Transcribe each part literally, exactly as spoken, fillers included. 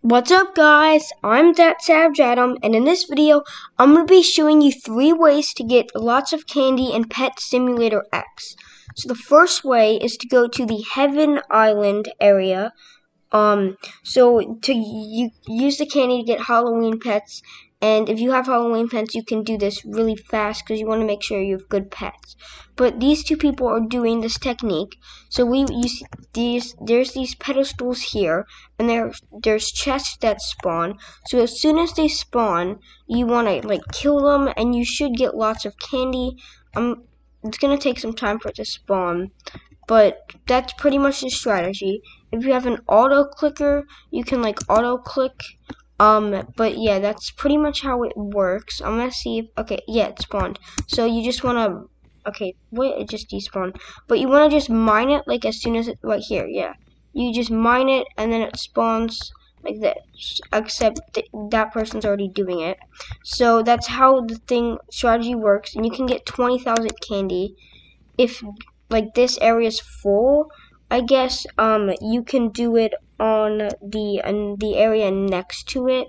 What's up guys, I'm that Savage Adam, and in this video I'm going to be showing you three ways to get lots of candy in Pet Simulator X. So the first way is to go to the Heaven Island area. Um, so to you use the candy to get Halloween pets, and if you have Halloween pets you can do this really fast because you want to make sure you have good pets. But these two people are doing this technique. So we use these. There's these pedestals here, and there there's chests that spawn. So as soon as they spawn, you want to like kill them, and you should get lots of candy. Um, it's gonna take some time for it to spawn, but that's pretty much the strategy. If you have an auto clicker, you can like auto click. Um, but yeah, that's pretty much how it works. I'm gonna see if okay, yeah, it spawned. So you just wanna okay, wait, it just despawned. But you wanna just mine it like as soon as it right here, yeah. You just mine it and then it spawns like this. Except th that person's already doing it. So that's how the thing strategy works, and you can get twenty thousand candy if like this area is full. I guess um you can do it on the on the area next to it.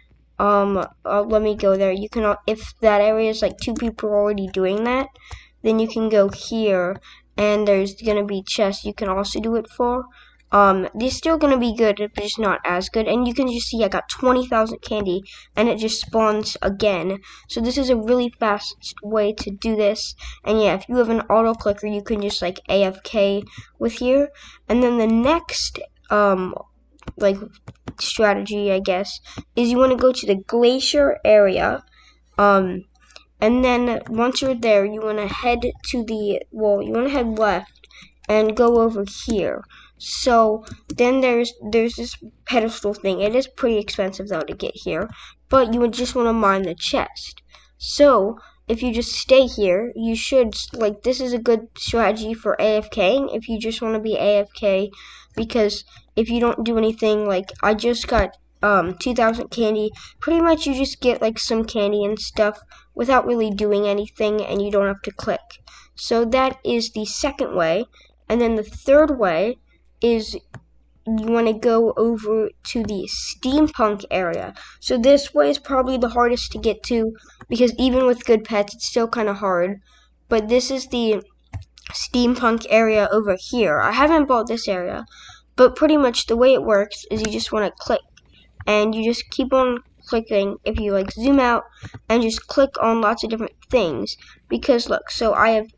Um, uh, let me go there. You can if that area is like two people already doing that, then you can go here, and there's gonna be chests you can also do it for. Um, they're still gonna be good, but just not as good. And you can just see I got twenty thousand candy, and it just spawns again. So this is a really fast way to do this. And yeah, if you have an auto clicker, you can just like A F K with here. And then the next um like strategy, I guess, is you want to go to the glacier area. Um, and then once you're there, you want to head to the well, you want to head left and go over here. So then there's there's this pedestal thing. It is pretty expensive though to get here, but you would just want to mine the chest. So if you just stay here, you should like this is a good strategy for A F K if you just want to be A F K, because if you don't do anything, like I just got um two thousand candy. Pretty much you just get like some candy and stuff without really doing anything, and you don't have to click. So that is the second way. And then the third way is you want to go over to the steampunk area. So this way is probably the hardest to get to, because even with good pets it's still kind of hard. But this is the steampunk area over here. I haven't bought this area, but pretty much the way it works is you just want to click, and you just keep on clicking. If you like zoom out and just click on lots of different things, because look, so I have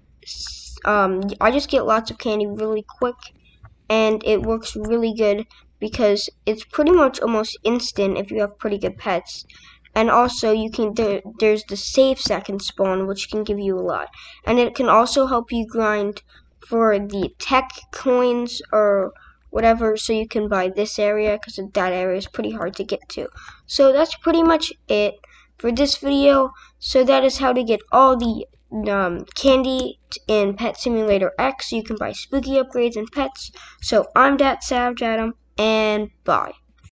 um I just get lots of candy really quick, and it works really good because it's pretty much almost instant if you have pretty good pets. And also you can there, there's the safes that can spawn, which can give you a lot, and it can also help you grind for the tech coins or whatever, so you can buy this area because that area is pretty hard to get to. So that's pretty much it for this video. So that is how to get all the um, candy in Pet Simulator X. You can buy spooky upgrades and pets. So I'm that Savage Adam, and bye.